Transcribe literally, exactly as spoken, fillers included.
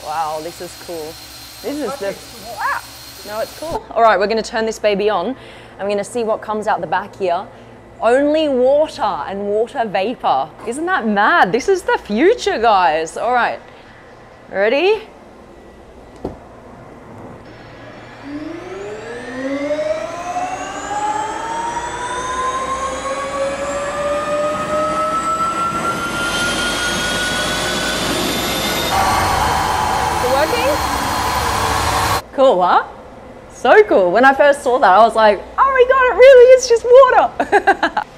Wow, this is cool. This is the, wow. No, it's cool. All right, we're gonna turn this baby on and we're gonna see what comes out the back here. Only water and water vapor. Isn't that mad? This is the future, guys. All right, ready? Cool, huh? So cool. When I first saw that, I was like, oh my God, it really is just water.